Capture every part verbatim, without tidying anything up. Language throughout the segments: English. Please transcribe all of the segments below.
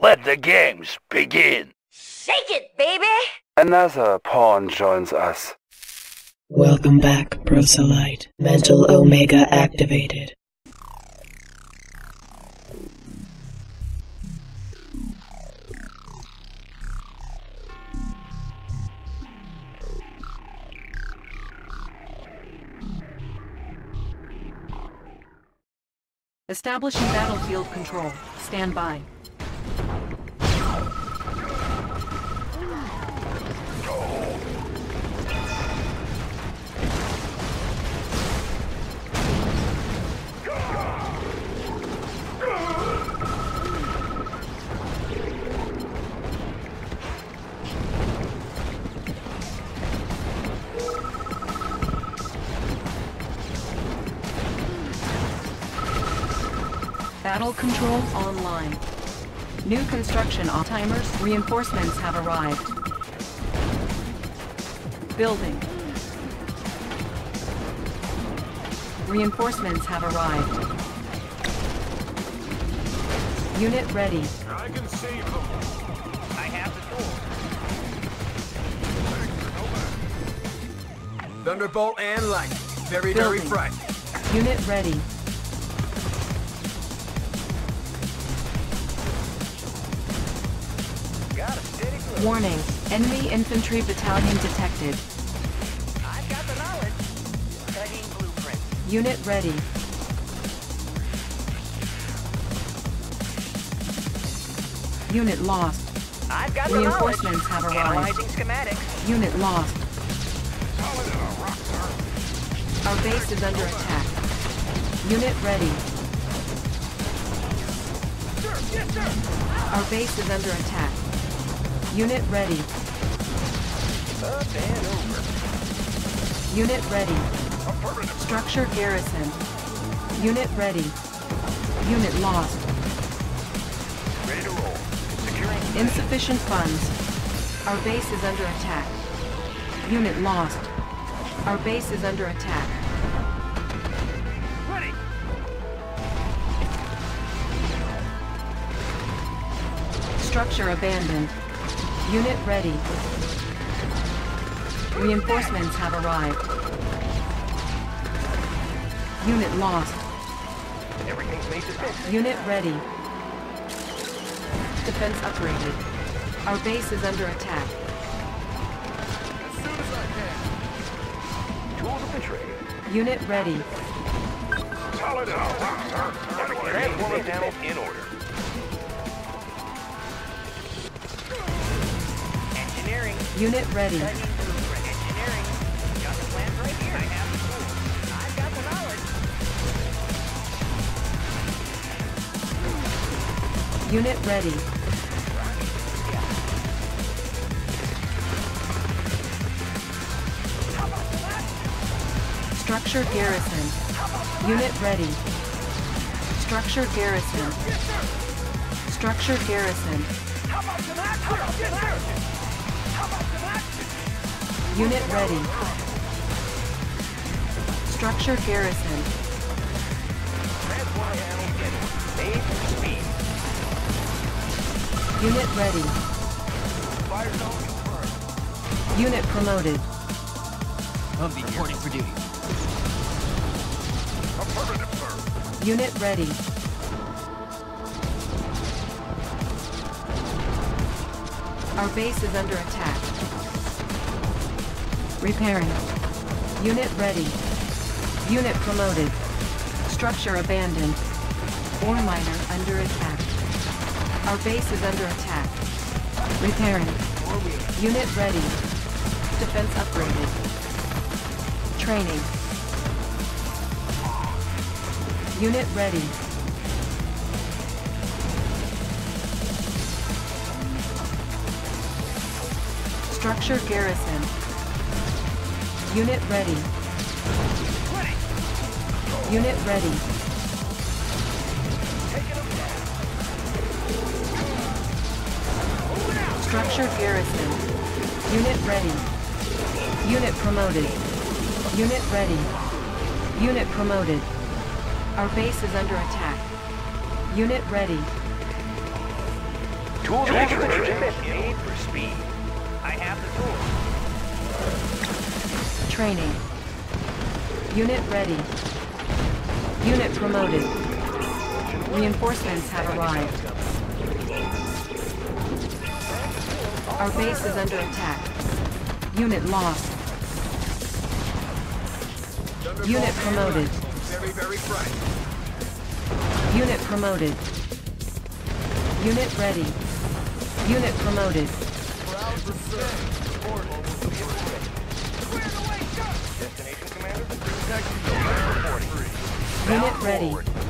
Let the games begin. Shake it, baby! Another pawn joins us. Welcome back, Proselyte. Mental Omega activated. Establishing battlefield control. Stand by. Battle control online. New construction on timers. Reinforcements have arrived. Building. Reinforcements have arrived. Unit ready. I can save them. I have the door. Thunderbolt and light. Very, Building. very bright. Unit ready. Warning, enemy infantry battalion detected. I've got the knowledge. Studying blueprint. Unit ready. Unit lost. I've got the knowledge. Reinforcements have arrived. Analyzing schematics. Unit lost. Our base is under attack. Unit ready. Our base is under attack. Unit ready. Up and over. Unit ready. Structure garrison. Unit ready. Unit lost. Ready to roll. Securing. Insufficient funds. Our base is under attack. Unit lost. Our base is under attack. Ready. Structure abandoned. Unit ready. Reinforcements have arrived. Unit lost. Everything's made to fit. Unit ready. Defense upgraded. Our base is under attack. As soon as I can. Tools have been traded. Unit ready. Solid and all right, sir. Transformer panel in order. Engineering. Unit ready. Studying blueprint. Engineering. Got the plans right here. I have the tools. I've got the knowledge. Unit ready. Structure garrison. Unit ready. Structure garrison. Structure garrison. Unit ready. Structure garrison. Transformer panel in order. Made for speed. Unit ready. Fire zone confirmed. Unit promoted. Humvee reporting for duty. Affirmative, sir. Unit ready. Our base is under attack. Repairing. Unit ready. Unit promoted. Structure abandoned. Ore miner under attack. Our base is under attack. Repairing. Unit ready. Defense upgraded. Training. Unit ready. Structure garrison. Unit ready. Unit ready. Structure garrison. Unit ready. Unit promoted. Unit ready. Unit promoted. Our base is under attack. Unit ready. Tools of the trade made for speed. I have the tools. Training. Unit ready. Unit promoted. Reinforcements have arrived. Our base is under attack. Unit lost. Unit promoted. Very, very bright. Unit promoted. Unit ready. Unit promoted. Proud to serve. Destination, Commander? Unit ready.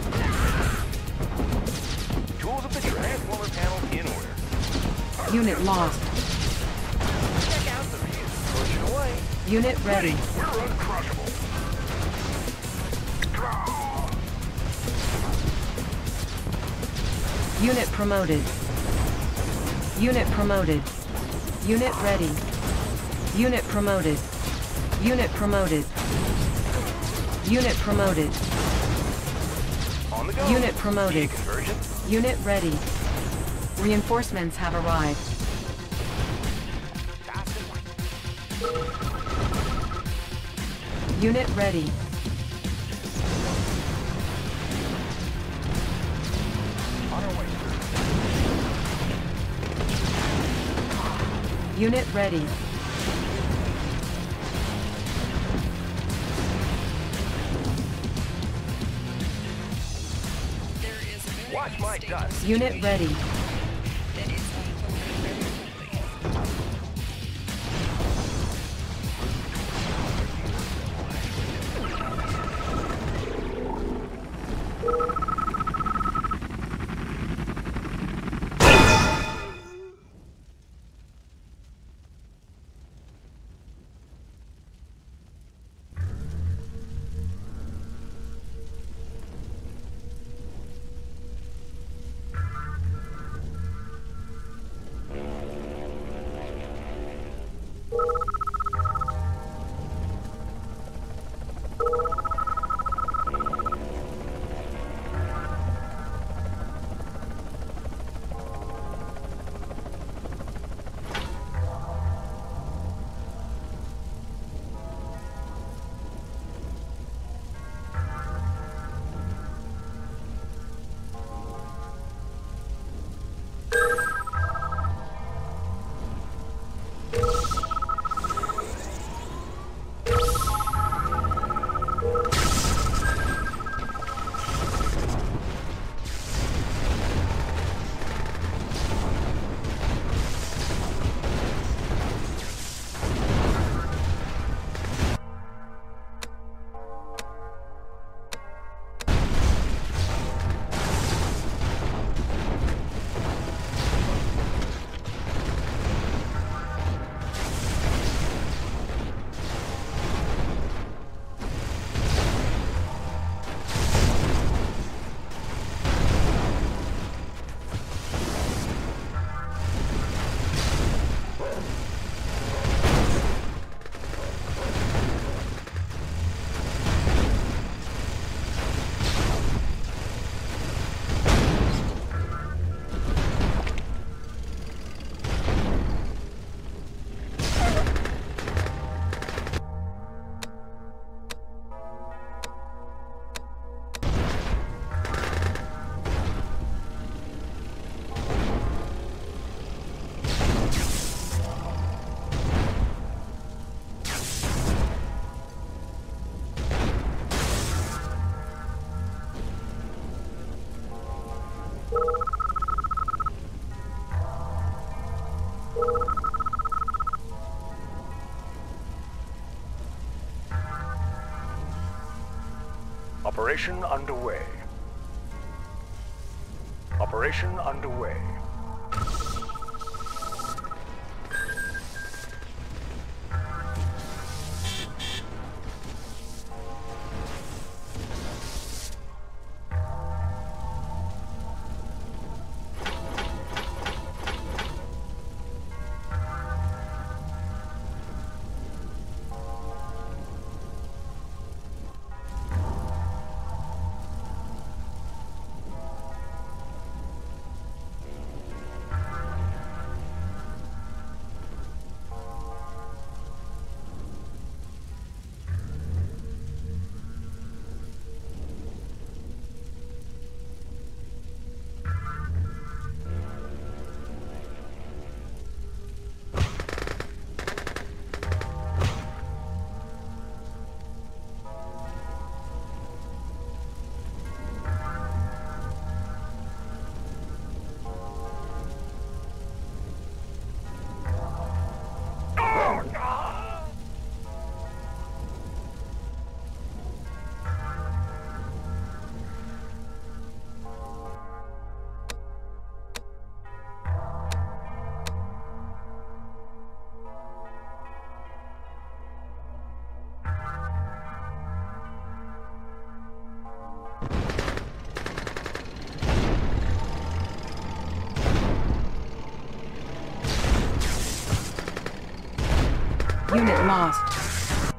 Tools of the trade. Transformer panel in order. Unit lost. Check out the view. Pushing away. Unit ready. We're uncrushable. Unit promoted. Unit promoted. Unit ready. Unit promoted. Unit promoted. Unit promoted. On the go. Unit promoted. Conversion. Unit ready. Reinforcements have arrived. Unit ready. On our way. Unit ready. Watch my dust. Unit ready. Operation underway. Operation underway. Unit lost.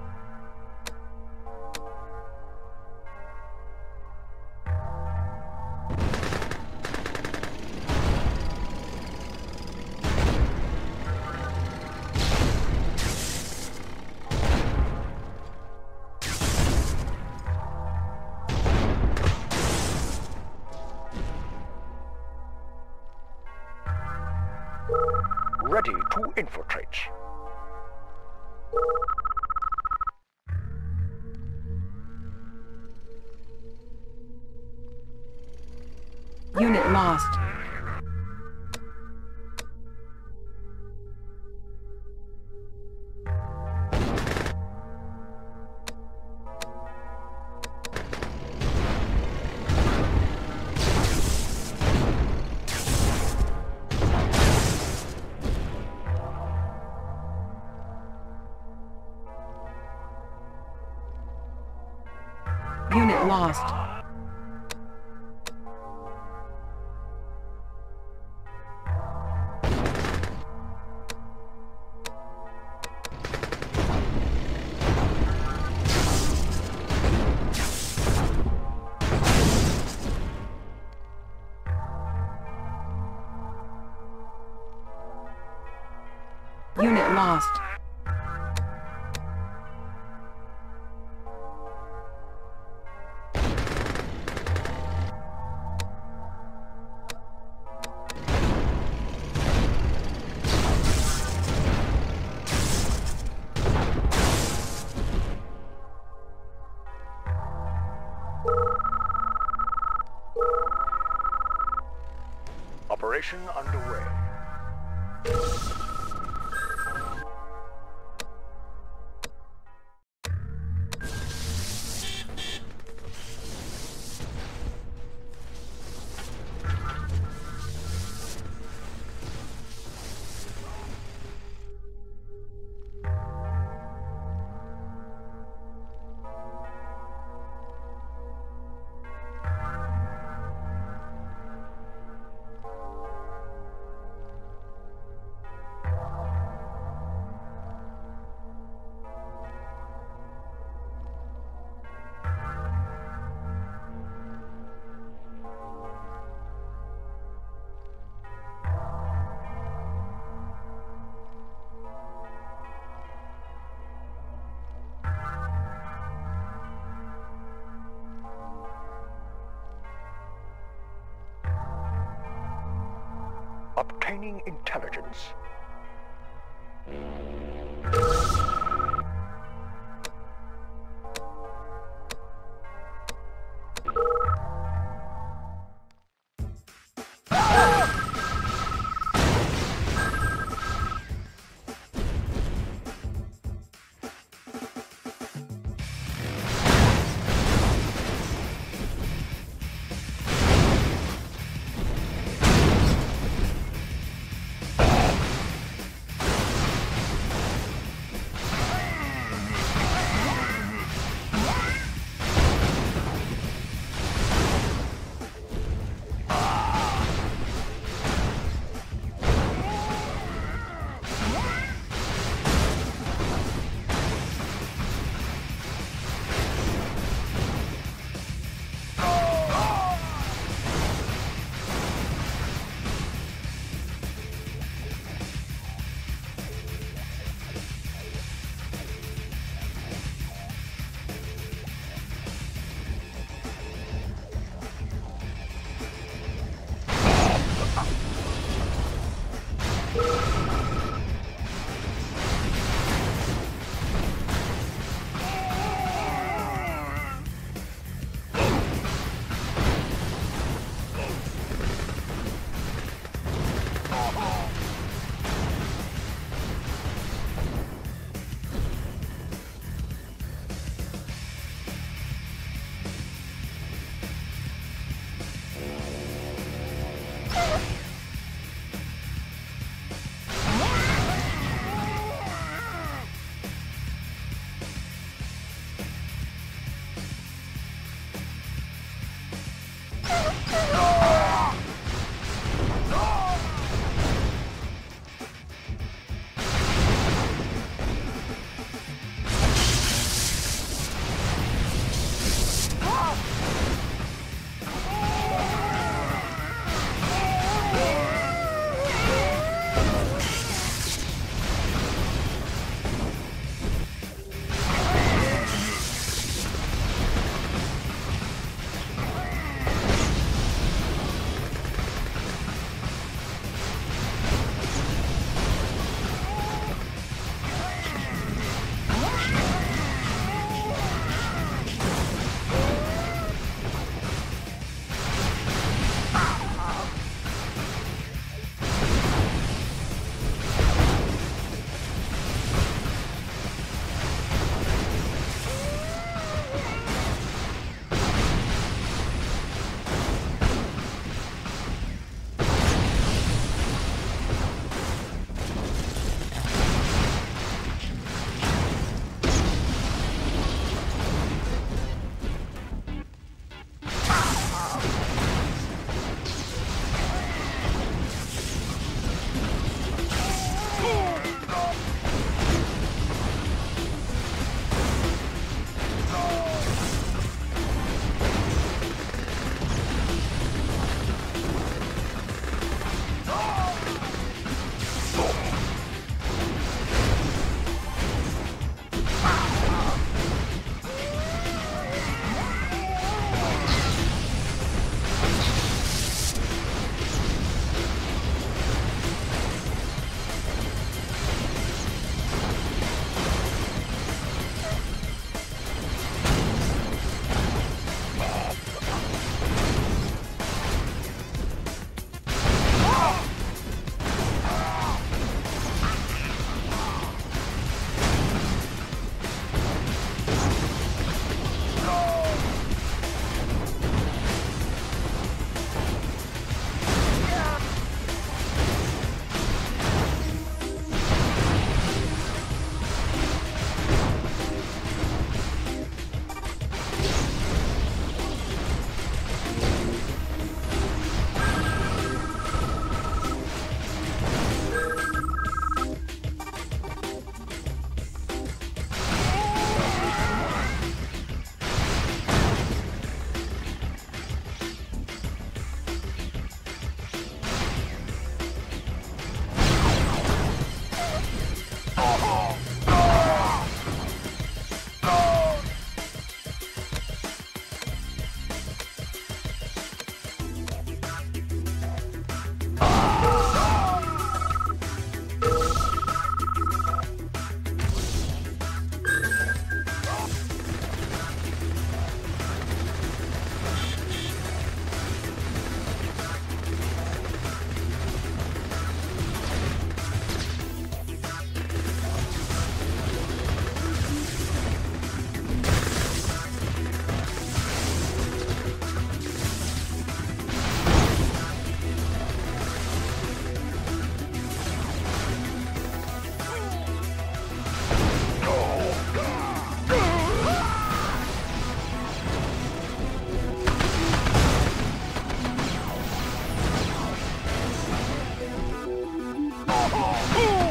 Ready to infiltrate. Unit lost. Unit lost. Unit lost. Operation underway. Obtaining intelligence. Ho, ho, ho.